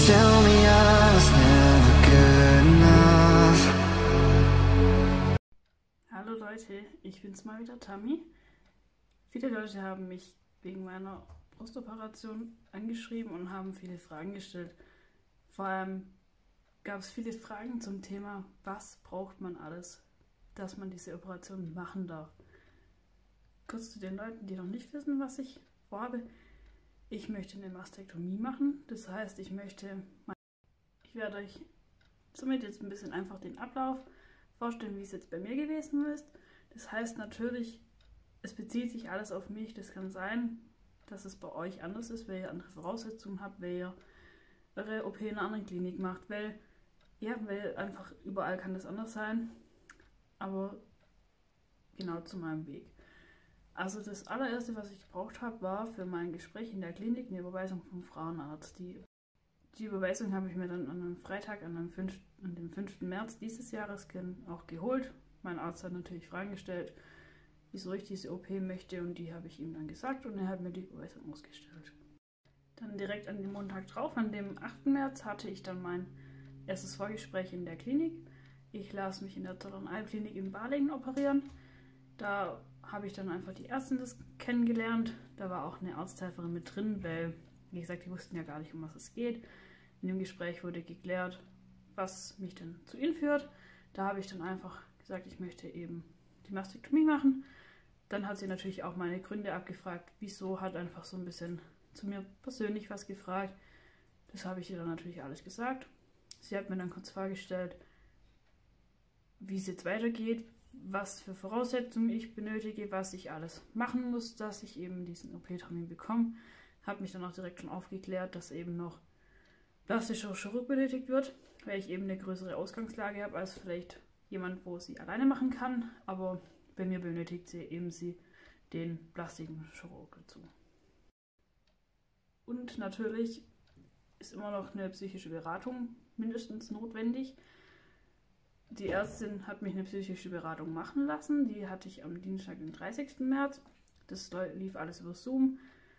tell me I was never good enough. Hallo Leute, ich bin's mal wieder, Tammy. Viele Leute haben mich wegen meiner Brustoperation angeschrieben und haben viele Fragen gestellt. Vor allem gab es viele Fragen zum Thema, was braucht man alles, dass man diese Operation machen darf. Kurz zu den Leuten, die noch nicht wissen, was ich vorhabe. Ich möchte eine Mastektomie machen, das heißt, ich werde euch somit jetzt ein bisschen einfach den Ablauf vorstellen, wie es jetzt bei mir gewesen ist. Das heißt natürlich, es bezieht sich alles auf mich. Das kann sein, dass es bei euch anders ist, weil ihr andere Voraussetzungen habt, weil ihr eure OP in einer anderen Klinik macht, weil einfach überall kann das anders sein. Aber genau zu meinem Weg. Also das allererste, was ich gebraucht habe, war für mein Gespräch in der Klinik eine Überweisung vom Frauenarzt. Die Überweisung habe ich mir dann an einem Freitag, an dem 5. März dieses Jahres auch geholt. Mein Arzt hat natürlich Fragen gestellt, wieso ich diese OP möchte, und die habe ich ihm dann gesagt und er hat mir die Überweisung ausgestellt. Dann direkt an dem Montag drauf, an dem 8. März, hatte ich dann mein erstes Vorgespräch in der Klinik. Ich lasse mich in der Zollernalb-Klinik in Balingen operieren. Da habe ich dann einfach die Ärztin kennengelernt. Da war auch eine Arzthelferin mit drin, weil, wie gesagt, die wussten ja gar nicht, um was es geht. In dem Gespräch wurde geklärt, was mich denn zu ihnen führt. Da habe ich dann einfach gesagt, ich möchte eben die Mastektomie machen. Dann hat sie natürlich auch meine Gründe abgefragt, wieso, hat einfach so ein bisschen zu mir persönlich was gefragt. Das habe ich ihr dann natürlich alles gesagt. Sie hat mir dann kurz vorgestellt, wie es jetzt weitergeht, was für Voraussetzungen ich benötige, was ich alles machen muss, dass ich eben diesen OP-Termin bekomme. Habe mich dann auch direkt schon aufgeklärt, dass eben noch plastischer Chirurg benötigt wird, weil ich eben eine größere Ausgangslage habe als vielleicht jemand, wo sie alleine machen kann. Aber bei mir benötigt sie den plastischen Chirurg dazu. Und natürlich ist immer noch eine psychische Beratung mindestens notwendig. Die Ärztin hat mich eine psychische Beratung machen lassen. Die hatte ich am Dienstag, den 30. März. Das lief alles über Zoom.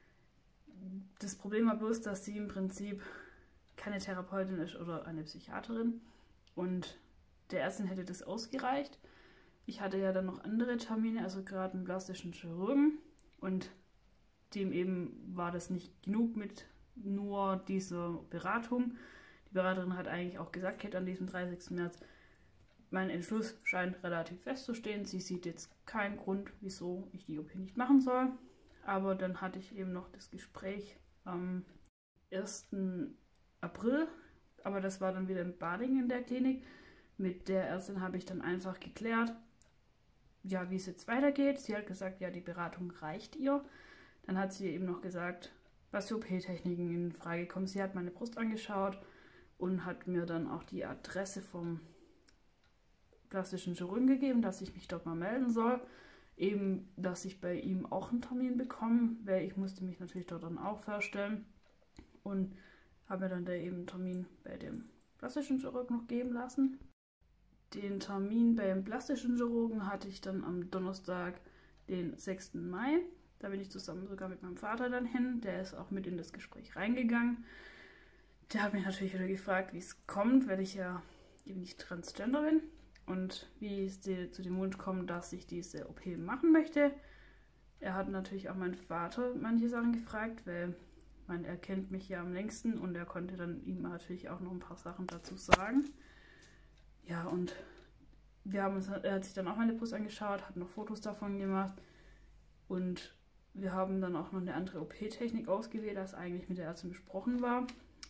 Das Problem war bloß, dass sie im Prinzip keine Therapeutin ist oder eine Psychiaterin. Und der Ärztin hätte das ausgereicht. Ich hatte ja dann noch andere Termine, also gerade einen plastischen Chirurgen. Und dem eben war das nicht genug mit nur dieser Beratung. Die Beraterin hat eigentlich auch gesagt, Kate, an diesem 30. März, mein Entschluss scheint relativ festzustehen. Sie sieht jetzt keinen Grund, wieso ich die OP nicht machen soll. Aber dann hatte ich eben noch das Gespräch am 1. April. Aber das war dann wieder in Balingen in der Klinik. Mit der Ärztin habe ich dann einfach geklärt, ja, wie es jetzt weitergeht. Sie hat gesagt, ja, die Beratung reicht ihr. Dann hat sie eben noch gesagt, was für OP-Techniken in Frage kommen. Sie hat meine Brust angeschaut und hat mir dann auch die Adresse vom plastischen Chirurgen gegeben, dass ich mich dort mal melden soll. Eben, dass ich bei ihm auch einen Termin bekomme, weil ich musste mich natürlich dort dann auch vorstellen. Und habe mir dann da eben einen Termin bei dem plastischen Chirurgen noch geben lassen. Den Termin beim plastischen Chirurgen hatte ich dann am Donnerstag, den 6. Mai. Da bin ich zusammen sogar mit meinem Vater dann hin. Der ist auch mit in das Gespräch reingegangen. Der hat mich natürlich wieder gefragt, wie es kommt, weil ich ja eben nicht transgender bin. Und wie es zu dem Wunsch kommt, dass ich diese OP machen möchte. Er hat natürlich auch meinen Vater manche Sachen gefragt, weil er kennt mich ja am längsten und er konnte dann ihm natürlich auch noch ein paar Sachen dazu sagen. Ja, und er hat sich dann auch meine Brust angeschaut, hat noch Fotos davon gemacht und wir haben dann auch noch eine andere OP-Technik ausgewählt, als eigentlich mit der Ärztin besprochen war.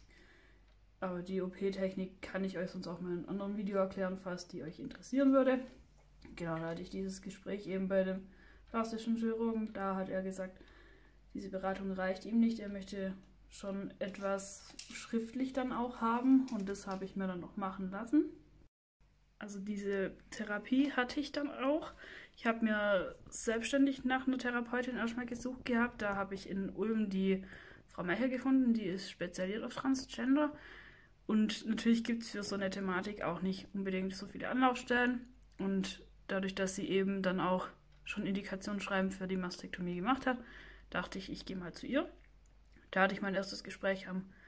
Aber die OP-Technik kann ich euch sonst auch mal in einem anderen Video erklären, falls die euch interessieren würde. Genau, da hatte ich dieses Gespräch eben bei dem plastischen Chirurgen. Da hat er gesagt, diese Beratung reicht ihm nicht. Er möchte schon etwas schriftlich dann auch haben und das habe ich mir dann noch machen lassen. Also diese Therapie hatte ich dann auch. Ich habe mir selbstständig nach einer Therapeutin erstmal gesucht gehabt. Da habe ich in Ulm die Frau Mecher gefunden, die ist spezialisiert auf Transgender. Und natürlich gibt es für so eine Thematik auch nicht unbedingt so viele Anlaufstellen. Und dadurch, dass sie eben dann auch schon Indikationsschreiben für die Mastektomie gemacht hat, dachte ich, ich gehe mal zu ihr. Da hatte ich mein erstes Gespräch am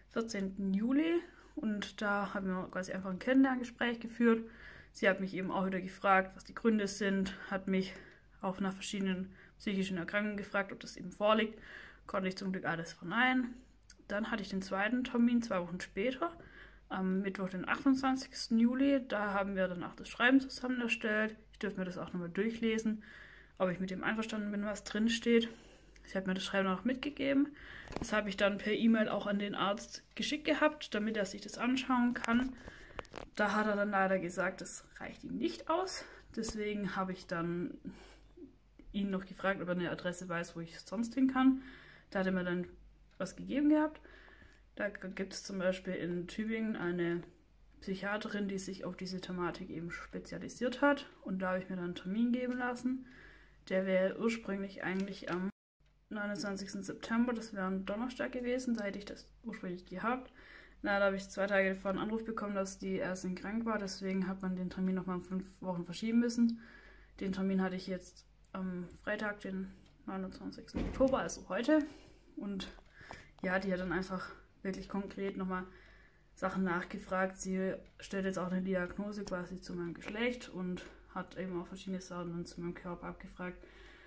14. Juli und da haben wir quasi einfach ein Kennenlerngespräch geführt. Sie hat mich eben auch wieder gefragt, was die Gründe sind, hat mich auch nach verschiedenen psychischen Erkrankungen gefragt, ob das eben vorliegt. Konnte ich zum Glück alles verneinen. Dann hatte ich den zweiten Termin 2 Wochen später, am Mittwoch, den 28. Juli. Da haben wir dann auch das Schreiben zusammen erstellt. Ich dürfte mir das auch nochmal durchlesen, ob ich mit dem einverstanden bin, was drin steht. Sie hat mir das Schreiben auch mitgegeben. Das habe ich dann per E-Mail auch an den Arzt geschickt gehabt, damit er sich das anschauen kann. Da hat er dann leider gesagt, das reicht ihm nicht aus. Deswegen habe ich dann ihn noch gefragt, ob er eine Adresse weiß, wo ich sonst hin kann. Da hat er mir dann was gegeben gehabt. Da gibt es zum Beispiel in Tübingen eine Psychiaterin, die sich auf diese Thematik eben spezialisiert hat. Und da habe ich mir dann einen Termin geben lassen. Der wäre ursprünglich eigentlich am 29. September, das wäre ein Donnerstag gewesen, da hätte ich das ursprünglich gehabt. Na, da habe ich 2 Tage davor einen Anruf bekommen, dass die Ärztin krank war, deswegen hat man den Termin nochmal um 5 Wochen verschieben müssen. Den Termin hatte ich jetzt am Freitag, den 29. Oktober, also heute. Und ja, die hat dann einfach wirklich konkret nochmal Sachen nachgefragt. Sie stellt jetzt auch eine Diagnose quasi zu meinem Geschlecht und hat eben auch verschiedene Sachen dann zu meinem Körper abgefragt.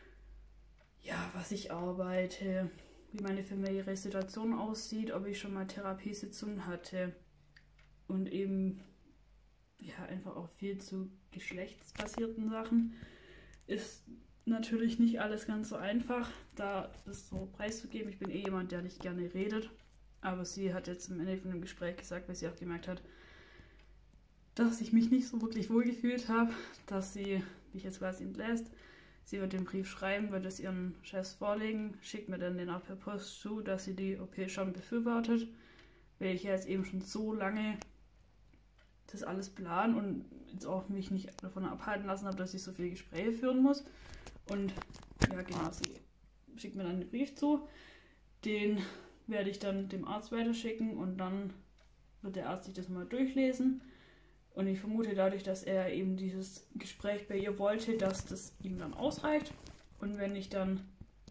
Ja, was ich arbeite, wie meine familiäre Situation aussieht, ob ich schon mal Therapiesitzungen hatte und eben ja einfach auch viel zu geschlechtsbasierten Sachen. Ist natürlich nicht alles ganz so einfach, da das so preiszugeben. Ich bin eh jemand, der nicht gerne redet, aber sie hat jetzt am Ende von dem Gespräch gesagt, weil sie auch gemerkt hat, dass ich mich nicht so wirklich wohl gefühlt habe, dass sie mich jetzt quasi entlässt. Sie wird den Brief schreiben, wird es ihren Chefs vorlegen, schickt mir dann den auch per Post zu, dass sie die OP schon befürwortet, weil ich ja jetzt eben schon so lange das alles planen und jetzt auch mich nicht davon abhalten lassen habe, dass ich so viele Gespräche führen muss. Und ja, genau, sie schickt mir dann den Brief zu, den werde ich dann dem Arzt weiterschicken und dann wird der Arzt sich das mal durchlesen. Und ich vermute dadurch, dass er eben dieses Gespräch bei ihr wollte, dass das ihm dann ausreicht. Und wenn ich dann,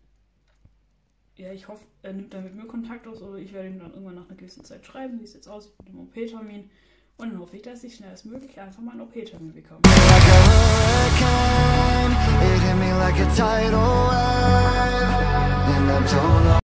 ja, ich hoffe, er nimmt dann mit mir Kontakt auf oder ich werde ihm dann irgendwann nach einer gewissen Zeit schreiben, wie es jetzt aussieht mit dem OP-Termin. Und dann hoffe ich, dass ich schnellstmöglich einfach mal einen OP-Termin bekomme.